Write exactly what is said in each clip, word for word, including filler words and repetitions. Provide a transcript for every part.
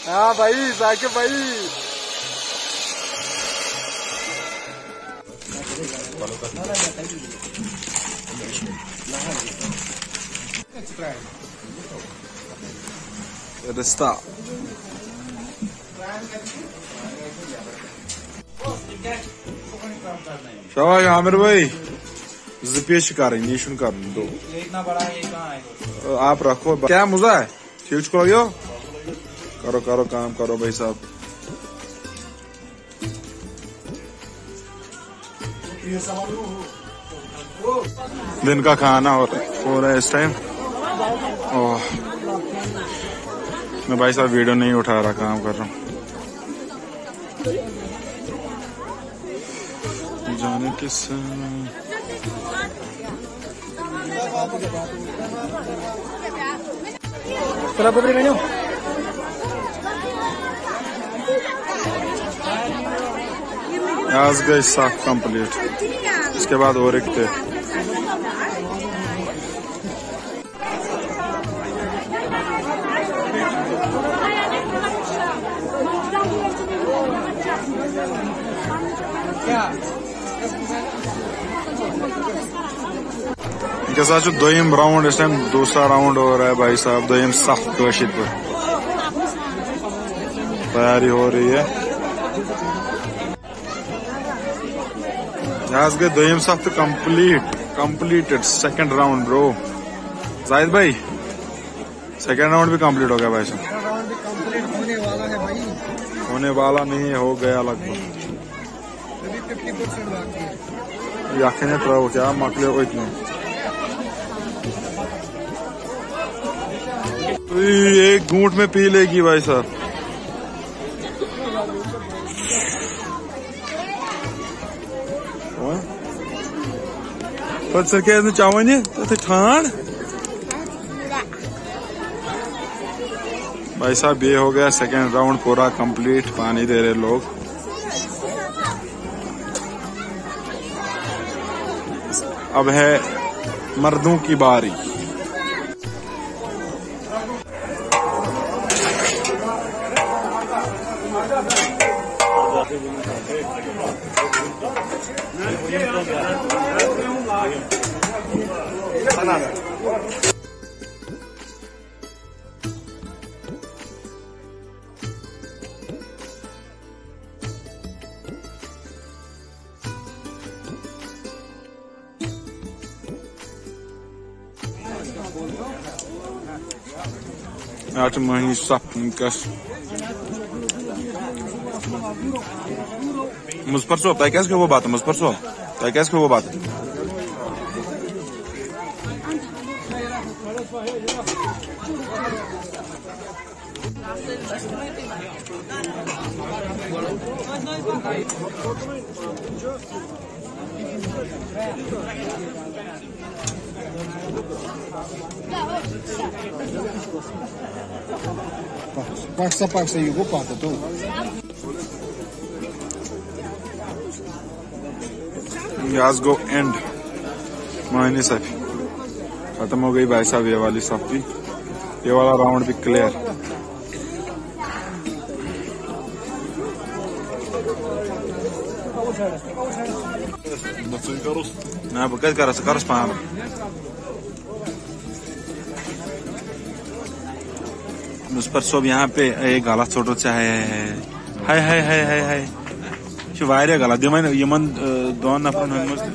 हाँ भाई साकिब भाई। रिश्ता शाबाश आमिर भाई, पेश कर कर दो आप रखो। क्या मजा है? ठीक करो करो करो काम करो भाई साहब। दिन का खाना हो रहा है इस टाइम। ओह मैं भाई साहब वीडियो नहीं उठा रहा, काम कर रहा हूँ। जाने किस आज गई साफ कंप्लीट। इसके बाद और एक थे। इनके साथ जो दोयम राउंड इस टाइम दूसरा राउंड हो रहा है भाई साहब। दोयम सख्त कोशिश पर तैयारी हो रही है। आज गए दोयम सख्त complete completed second round bro. Zahid भाई सेकंड राउंड भी कंप्लीट हो गया भाई साहब। होने वाला है भाई, होने वाला नहीं हो गया लगभग। याखने ट्राओ क्या मकले हो इतने एक घूंट में पी लेगी भाई साहब। पता क्या चावन तो ठान भाई साहब। ये हो गया सेकेंड राउंड पूरा कंप्लीट। पानी दे रहे लोग। अब है मर्दों की बारी। आज मही सब मुझ पर सो तय कैसे वो बात है। मुझ पर सो तय कैसे वो बात है। Paksa paksa yugo pata tu. आज गो एंड मायने सफी खत्म हो गई भाई साहब। ये वाली सफी ये वाला राउंड भी क्लियर। ना बकत कर सकर्स पान उस पर सब यहाँ पे एक गलत छोटो चाहे हाय हाय हाय हाय हाय वारिया गलत दिमन यमन दोन नफरन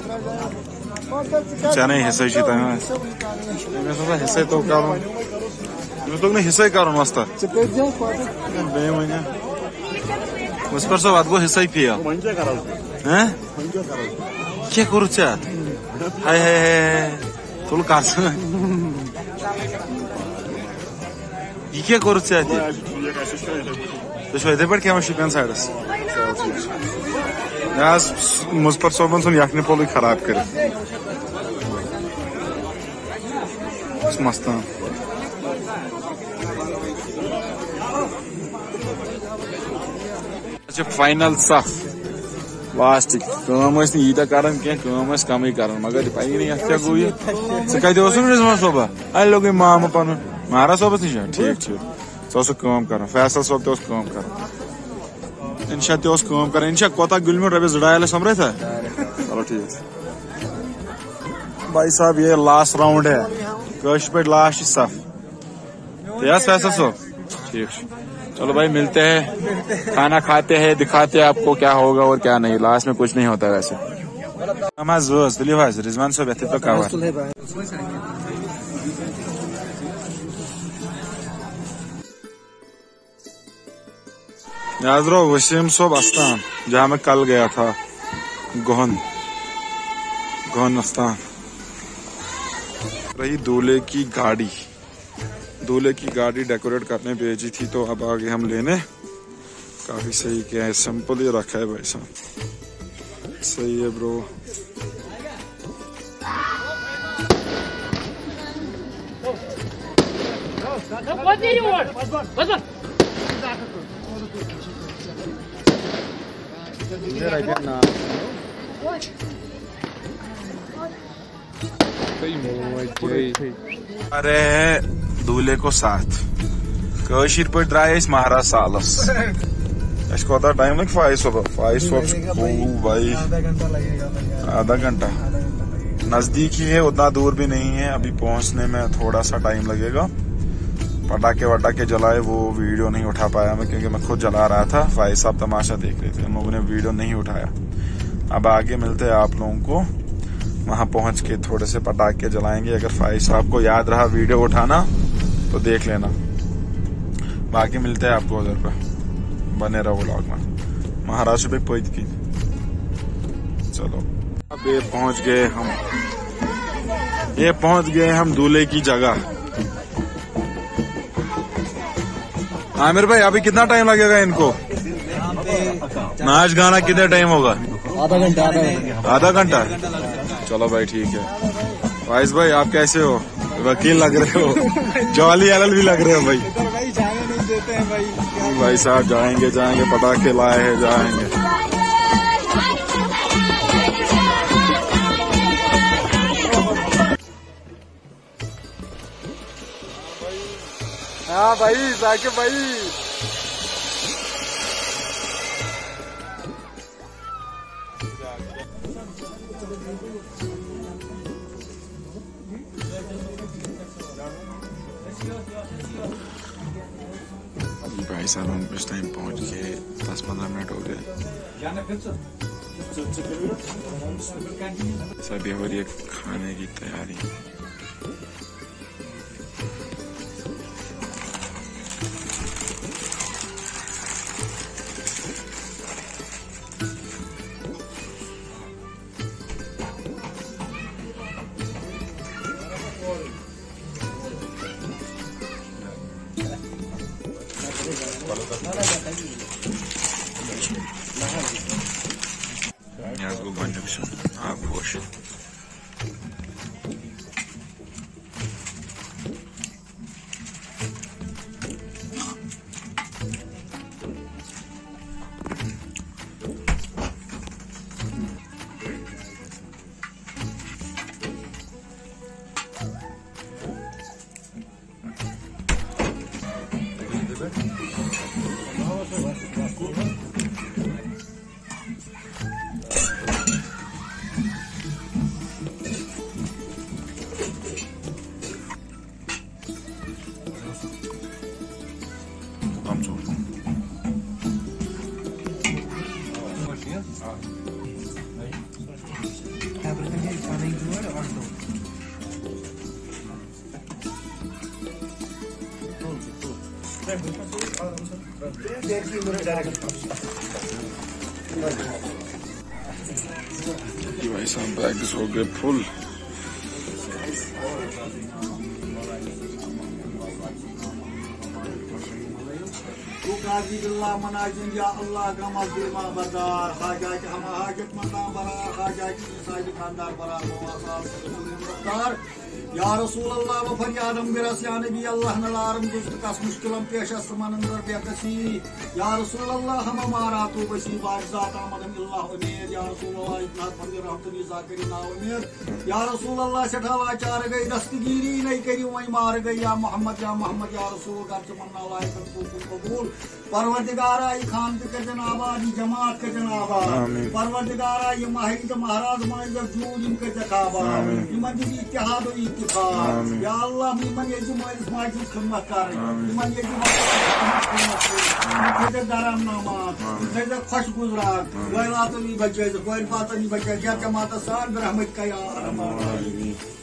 चाने हिस्से छी तमे मैं हिस्से तो करो मैं तो हिस्से करो मस्त बे मने उस पर सब बात को हिस्सा ही पिया हैं क्या करू चा हाय हाय हाय तुल कास ये क्या करू चा तो शो इधर पर क्या मशीन साइड्स यार मुझ पर सोबन सुन याकने पोली खराब करे मस्त अच्छा फाइनल सफ लास्ट कम ईटा कर कम कर मगर पे नहीं क्या गो ये कत सोबा अल लोग माम पन मारा सोबस नश ठीक ठीक सो काम कर फैसल सोब तो काम कर इनशा तो काम कर इनशा कोता गुलमिट रबे जड़ायल समरे था। चलो ठीक है भाई साहब, ये लास्ट राउंड है कश पे लास्ट सफ यस फैसल सोब ठीक। चलो भाई मिलते हैं, खाना खाते हैं, दिखाते हैं आपको क्या होगा और क्या नहीं। लास्ट में कुछ नहीं होता वैसे। रिजवान साहब तो क्या याद रहो वसीम सोब आस्थान जहाँ मैं कल गया था, गोहन गोहन आस्थान। रही दूल्हे की गाड़ी, दूल्हे की गाड़ी डेकोरेट करने भेजी थी, तो अब आगे हम लेने। काफी सही क्या है, सिंपल ही रखा है भाई साहब, सही है ब्रो। अरे दूल्हे को साथ कशीर पे द्राय महाराज सालस कोता टाइम लग फाइव सौ फाइव सौ भाई आधा घंटा नजदीक ही है, उतना दूर भी नहीं है। अभी पहुंचने में थोड़ा सा टाइम लगेगा। पटाखे वटाखे जलाए वो वीडियो नहीं उठा पाया मैं, क्योंकि मैं खुद जला रहा था। भाई साहब तमाशा देख रहे थे, हम लोगों ने वीडियो नहीं उठाया। अब आगे मिलते हैं आप लोगों को, वहां पहुंच के थोड़े से पटाखे जलाएंगे। अगर फाइज साहब को याद रहा वीडियो उठाना तो देख लेना। बाकी मिलते हैं आपको उधर पे, बने रहो व्लॉग में। महाराष्ट्र पे पहुंच की चलो अब ये पहुंच गए हम, ये पहुंच गए हम दूल्हे की जगह। आमिर भाई अभी कितना टाइम लगेगा इनको? नाच गाना कितने टाइम होगा? आधा घंटा आधा घंटा चलो भाई ठीक है। वाइस भाई आप कैसे हो? वकील लग रहे हो, जॉली एल भी लग रहे हो भाई। भाई जाने नहीं देते हैं भाई। भाई साहब जाएंगे जाएंगे, पटाखे लाए हैं, जाएंगे। हाँ भाई जाके भाई भाई साहब हम इस टाइम पहुंच गए, दस पंद्रह मिनट हो गए। सभी हो रही है खाने की तैयारी। Yazgul banyaksın. Abi hoş. भाई साहब बैग्स हो गए फुल। मनाजिन या अल्लाह का मजदूमा बरदार हाजा के हम हाजत मंदा बरा हाजा की साइड खानदार बरा मवासाल या रसूल अल्लाह व फरियादम बिरस या नबी अल्लाह नलारम दुस्त कस मुश्किलम पेश असमनंदर बेकसी या रसूल अल्लाह हम मारा तो बसी बारिजात आमदम इल्लाह उमेद या रसूल अल्लाह इतना फंदे रहमतुल जाकरी ना उमेद या रसूल अल्लाह सठा लाचार गई दस्तगीरी नहीं करी वही मार गई या मोहम्मद या मोहम्मद या रसूल घर चमन्ना लायक कबूल परवरदिगारा ये खान के जनाबाद ये जमात के जनाबाद परवरदिगारा ये माहिर के महाराज माहिर जूद इनके जकाबा इमन जी इत्तेहाद और इत्तिफाक या अल्लाह इमन ये जुमाइल माजी खिदमत कर इमन ये जुमाइल दराम नामात इधर खुश गुजरात गैलात नहीं बचे कोई बात नहीं बचे क्या जमात साल रहमत का या रहमान